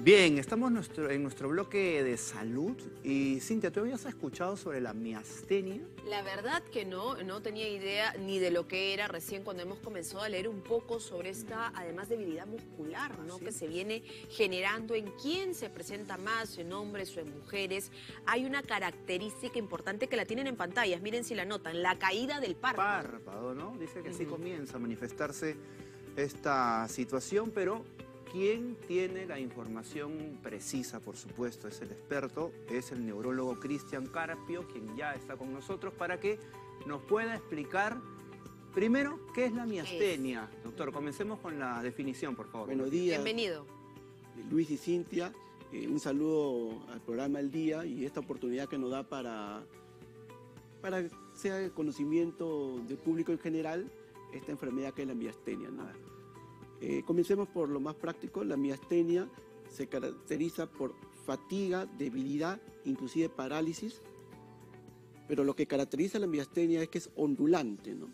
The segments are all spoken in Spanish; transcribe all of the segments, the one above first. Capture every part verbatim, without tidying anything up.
Bien, estamos nuestro, en nuestro bloque de salud y Cintia, ¿tú habías escuchado sobre la miastenia? La verdad que no, no tenía idea ni de lo que era recién cuando hemos comenzado a leer un poco sobre esta, además, debilidad muscular, ¿no? ¿Sí? Que se viene generando en quién se presenta más, en hombres o en mujeres. Hay una característica importante que la tienen en pantallas, miren si la notan, la caída del párpado. Párpado, ¿no? Dice que así Uh-huh. comienza a manifestarse esta situación, pero ¿quién tiene la información precisa, por supuesto? Es el experto, es el neurólogo Cristian Carpio, quien ya está con nosotros para que nos pueda explicar primero qué es la miastenia. Es? Doctor, comencemos con la definición, por favor. Buenos días. Bienvenido. Luis y Cintia, eh, un saludo al programa El Día y esta oportunidad que nos da para, para que sea el conocimiento del público en general esta enfermedad que es la miastenia, ¿no? Eh, comencemos por lo más práctico. La miastenia se caracteriza por fatiga, debilidad, inclusive parálisis, pero lo que caracteriza la miastenia es que es ondulante, ¿no?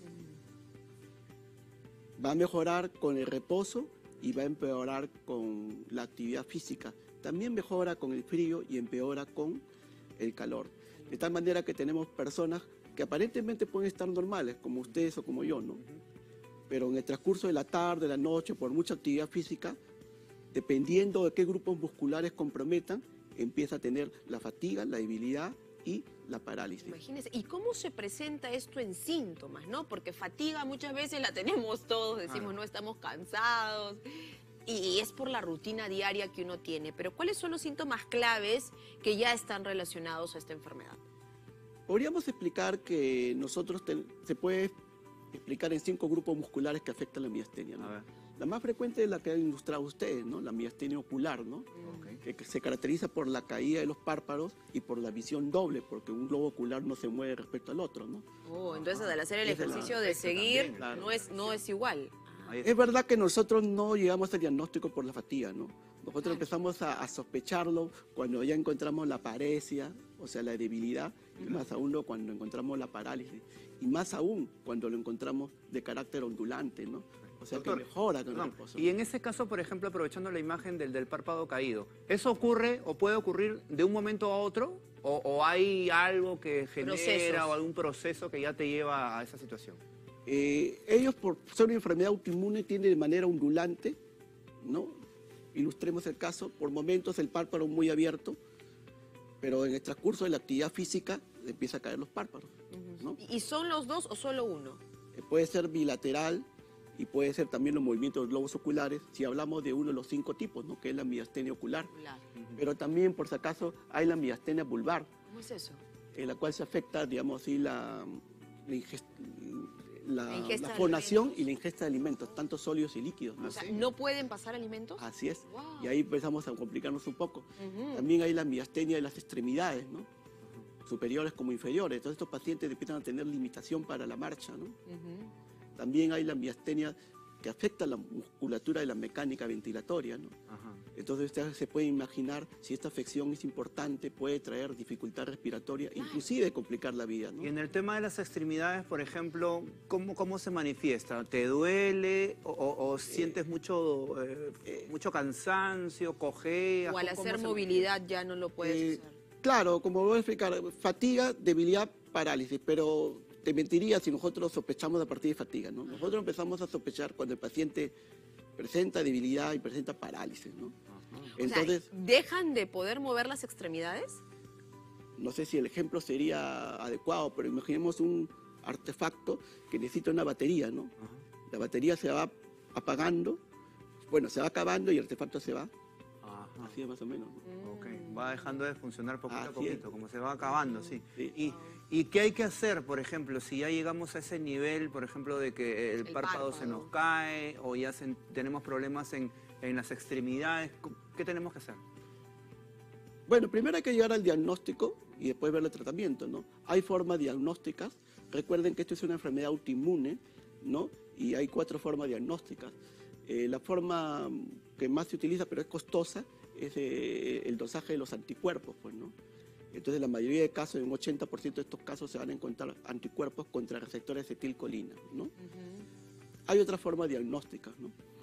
Va a mejorar con el reposo y va a empeorar con la actividad física. También mejora con el frío y empeora con el calor. De tal manera que tenemos personas que aparentemente pueden estar normales, como ustedes o como yo, ¿no? Pero en el transcurso de la tarde, de la noche, por mucha actividad física, dependiendo de qué grupos musculares comprometan, empieza a tener la fatiga, la debilidad y la parálisis. Imagínense, ¿y cómo se presenta esto en síntomas, no? Porque fatiga muchas veces la tenemos todos, decimos, ah. no, estamos cansados, y es por la rutina diaria que uno tiene. Pero ¿cuáles son los síntomas claves que ya están relacionados a esta enfermedad? Podríamos explicar que nosotros ten, se puede explicar en cinco grupos musculares que afectan la miastenia, ¿no? A ver. La más frecuente es la que han ilustrado ustedes, ¿no? La miastenia ocular, ¿no? Okay. Que, que se caracteriza por la caída de los párpados y por la visión doble, porque un globo ocular no se mueve respecto al otro, ¿no? Oh, entonces al hacer el Es de la- ejercicio de eso seguir, también, claro. no es, no es igual. Ahí Es verdad que nosotros no llegamos al diagnóstico por la fatiga, ¿no? Nosotros Claro. empezamos a, a sospecharlo cuando ya encontramos la paresia, o sea, la debilidad, y más aún lo cuando encontramos la parálisis, y más aún cuando lo encontramos de carácter ondulante, ¿no? O sea, Doctor, que mejora con el perdón, reposo. y en ese caso, por ejemplo, aprovechando la imagen del, del párpado caído, ¿eso ocurre o puede ocurrir de un momento a otro? ¿O, o hay algo que genera Procesos. o algún proceso que ya te lleva a esa situación? Eh, ellos, por ser una enfermedad autoinmune, tienden de manera ondulante, ¿no? Ilustremos el caso, por momentos el párpado muy abierto, pero en el transcurso de la actividad física empieza a caer los párpados, ¿no? ¿Y son los dos o solo uno? Eh, puede ser bilateral y puede ser también los movimientos de los globos oculares, si hablamos de uno de los cinco tipos, ¿no? Que es la miastenia ocular. Claro. Pero también, por si acaso, hay la miastenia vulvar, ¿Cómo es eso? en la cual se afecta, digamos así, la, la, ingest- la, La ingesta la de fonación alimentos. y la ingesta de alimentos, tanto sólidos y líquidos, ¿no? O sea, ¿no pueden pasar alimentos? Así es. Wow. Y ahí empezamos a complicarnos un poco. Ujú. También hay la miastenia de las extremidades, ¿no? Superiores como inferiores. Entonces estos pacientes empiezan a tener limitación para la marcha, ¿no? Ujú. También hay la miastenia que afecta la musculatura de la mecánica ventilatoria, ¿no? Ajá. Entonces usted se puede imaginar si esta afección es importante, puede traer dificultad respiratoria, inclusive complicar la vida, ¿no? Y en el tema de las extremidades, por ejemplo, ¿cómo, cómo se manifiesta? ¿Te duele o, o- o sientes mucho, eh, eh, mucho cansancio, cojeas? O al ¿Cómo hacer se movilidad ya no lo puedes Eh, hacer. Claro, como voy a explicar, fatiga, debilidad, parálisis, pero te mentiría si nosotros sospechamos a partir de fatiga, ¿no? Nosotros empezamos a sospechar cuando el paciente presenta debilidad y presenta parálisis, ¿no? Ajá. Entonces, O sea, ¿dejan de poder mover las extremidades? no sé si el ejemplo sería adecuado, pero imaginemos un artefacto que necesita una batería, ¿no? Ajá. La batería se va apagando, bueno, se va acabando y el artefacto se va, Ajá. así es más o menos, ¿no? Ok, va dejando de funcionar poquito a Así poquito, es. como se va acabando, sí. Sí. Y, ¿Y qué hay que hacer, por ejemplo, si ya llegamos a ese nivel, por ejemplo, de que el, El párpado, se párpado. nos cae o ya se- tenemos problemas en, en las extremidades? ¿Qué tenemos que hacer? Bueno, primero hay que llegar al diagnóstico y después ver el tratamiento, ¿no? Hay formas diagnósticas. Recuerden que esto es una enfermedad autoinmune, ¿no? Y hay cuatro formas diagnósticas. Eh, la forma que más se utiliza, pero es costosa, es eh, el dosaje de los anticuerpos, pues, ¿no? Entonces, en la mayoría de casos, en un ochenta por ciento de estos casos, se van a encontrar anticuerpos contra receptores de acetilcolina, ¿no? Ujú. Hay otras formas diagnósticas, ¿no?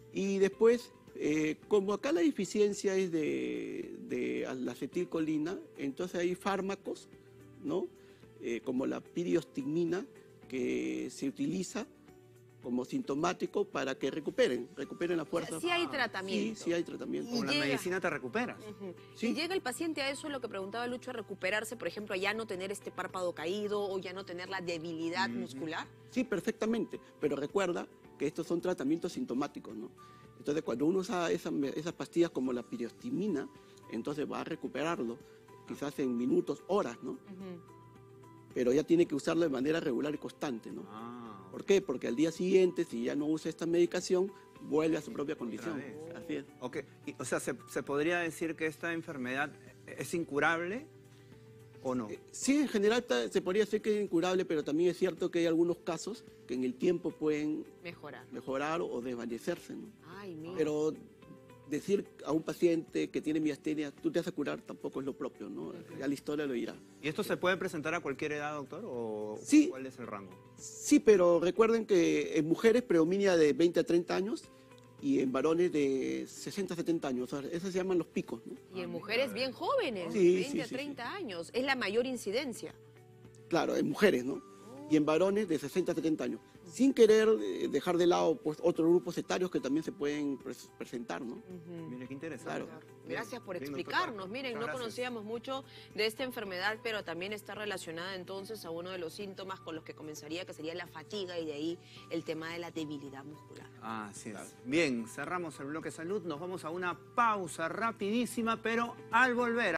Y después, eh, como acá la deficiencia es de, de la acetilcolina, entonces hay fármacos, ¿no? Eh, como la piriostigmina, que se utiliza como sintomático para que recuperen, recuperen la fuerza. Sí hay tratamiento. Sí, sí hay tratamiento. Con la llega. medicina te recuperas. Ujú. Sí. Y llega el paciente a eso, lo que preguntaba Lucho, a recuperarse, por ejemplo, a ya no tener este párpado caído o ya no tener la debilidad Ujú. muscular. Sí, perfectamente, pero recuerda que estos son tratamientos sintomáticos, ¿no? Entonces, cuando uno usa esas, esas pastillas como la piriostigmina, entonces va a recuperarlo, quizás en minutos, horas, ¿no? Ujú. Pero ya tiene que usarlo de manera regular y constante, ¿no? Ah, ¿Por qué? Porque al día siguiente, si ya no usa esta medicación, vuelve a su propia condición. vez. Así es. ok. Y, o sea, ¿se, se podría decir que esta enfermedad es incurable o no? Eh, Sí, en general ta- se podría decir que es incurable, pero también es cierto que hay algunos casos que en el tiempo pueden Mejorar. mejorar o desvanecerse, ¿no? Ay, mira. Pero decir a un paciente que tiene miastenia, tú te vas a curar, tampoco es lo propio, ¿no? Ya la historia lo dirá. ¿Y esto se puede presentar a cualquier edad, doctor? ¿O Sí. cuál es el rango? Sí, pero recuerden que en mujeres predomina de veinte a treinta años y en varones de sesenta a setenta años. O sea, esos se llaman los picos, ¿no? Y en mujeres bien jóvenes, Sí, veinte sí, a sí, treinta años. Es la mayor incidencia. Claro, en mujeres, ¿no? Y en varones de sesenta a setenta años. Sin querer eh, dejar de lado pues, otros grupos etarios que también se pueden pres- presentar, ¿no? Ujú. Mire, qué interesante. Claro. Gracias por Bien, doctor. explicarnos. Miren, Muchas no gracias. conocíamos mucho de esta enfermedad, pero también está relacionada entonces a uno de los síntomas con los que comenzaría, que sería la fatiga, y de ahí el tema de la debilidad muscular. Así es. Bien, cerramos el bloque salud. Nos vamos a una pausa rapidísima, pero al volver...